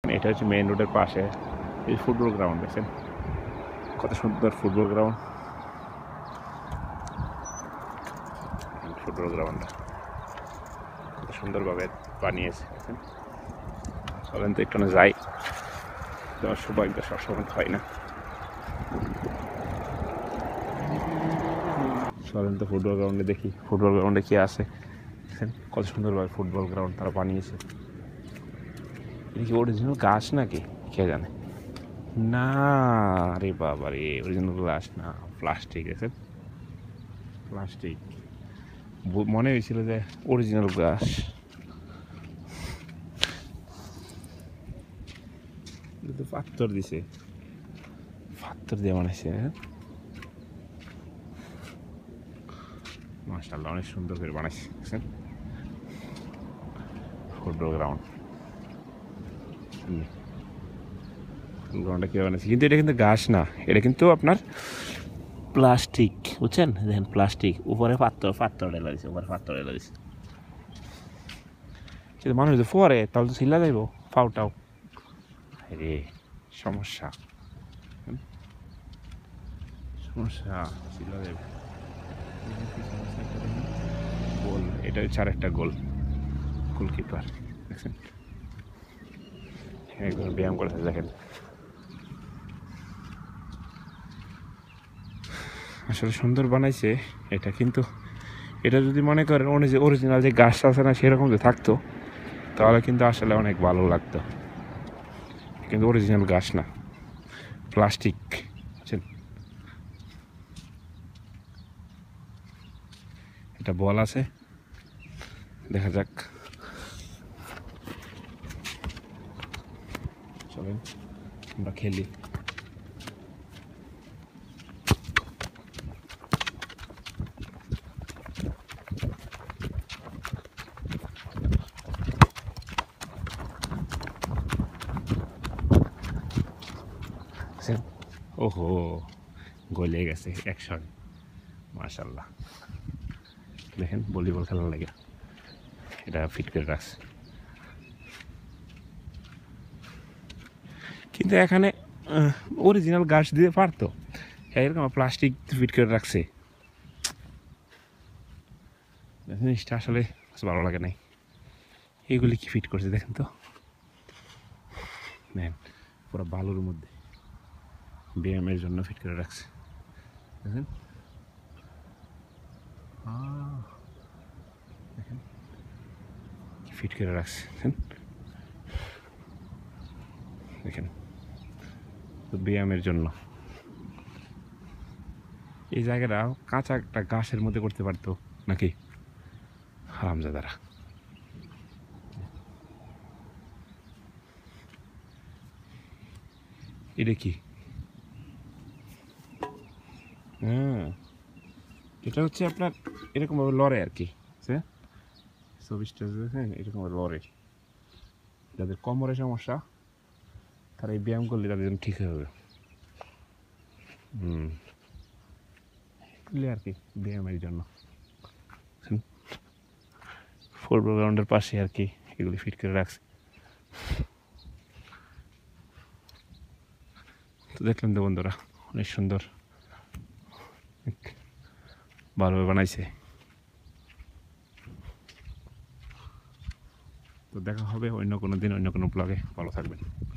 এটা হচ্ছে মেইন রোডের পাশে এই ফুটবল গ্রাউন্ড, দেখছেন কত সুন্দর ফুটবল গ্রাউন্ড। ফুটবল গ্রাউন্ড কত সুন্দরভাবে বানিয়েছে, দেখেন। চলেন তো একটু যাই, যাওয়ার সৌভাগ্য সবসময় হয় না। চলেন তো ফুটবল গ্রাউন্ডে দেখি, ফুটবল গ্রাউন্ডে কি আছে। দেখেন কত সুন্দরভাবে ফুটবল গ্রাউন্ড তারা বানিয়েছে। এটা কি অরিজিনাল গাছ নাকি কে জানে? না রে বাবা রে, অরিজিনাল গাছ না, প্লাস্টিক। দেখেন প্লাস্টিক, মনে হয়েছিল যে অরিজিনাল গাছ। পাথর দিছে, পাথর দিয়ে বানাইছে। মাশাআল্লাহ, অনেক সুন্দর করে বানাইছে। দেখছেন ফুটবল গ্রাউন্ড, গ্রাউন্ডটা কীভাবে বানাইছে। কিন্তু এটা কিন্তু গাছ না, এটা কিন্তু আপনার প্লাস্টিক, বুঝছেন? দেখেন প্লাস্টিক, উপরে পাথর, পাথর ঢেলা দিছে, উপরে পাথর ঢেলা দিছে। যদি মানুষ যদি পরে তাহলে তো ছিলা যাইব ফাউটাও রে, সমস্যা সমস্যা, ছিলা যাইব। গোল, এটা হচ্ছে আর একটা গোল, গোলকিপার। দেখছেন একজন ব্যায়াম করেছে, দেখেন। আসলে সুন্দর বানাইছে এটা, কিন্তু এটা যদি মনে করেন অরিজিনাল যে গাছ আছে না সেরকম যে থাকতো তাহলে কিন্তু আসলে অনেক ভালো লাগতো, কিন্তু অরিজিনাল গাছ না, প্লাস্টিক। বুঝছেন, এটা বল আছে, দেখা যাক। চলেন আমরা খেলি। ওহো, গলে গেছে অ্যাকশন, মাশাআল্লাহ। দেখেন ভলিবল খেলার লাগে এটা ফিট করে রাখছে, কিন্তু এখানে অরিজিনাল গাছ দিয়ে পারতো, এরকম প্লাস্টিক ফিট করে রাখছে। জিনিসটা আসলে ভালো লাগে নাই। এইগুলি কি ফিট করছে দেখেন তো, দেখেন পুরো বালুর মধ্যে ব্যায়ামের জন্য ফিট করে রাখছে। দেখেন দেখেন কি ফিট করে রাখছে, দেখেন তো ব্যায়ামের জন্য। এই জায়গাটা কাঁচা একটা গাছের মধ্যে করতে পারতো নাকি, হারামজাদারা। এটা কি? হ্যাঁ, এটা হচ্ছে আপনার এরকমভাবে লড়ে আর কি, ছবিটা দেখেন এরকমভাবে লড়ে। যাদের কোমরের সমস্যা তারা এই ব্যায়াম করলে তাদের জন্য ঠিক হয়ে যাবে। এগুলি আর কি ব্যায়ামের জন্য। ফুটবল গ্রাউন্ডের পাশে আর কি এগুলি ফিট করে রাখছে। তো দেখলেন তো বন্ধুরা, অনেক সুন্দর ভালোভাবে বানাইছে। তো দেখা হবে অন্য কোনো দিন, অন্য কোনো ব্লগে। ভালো থাকবেন।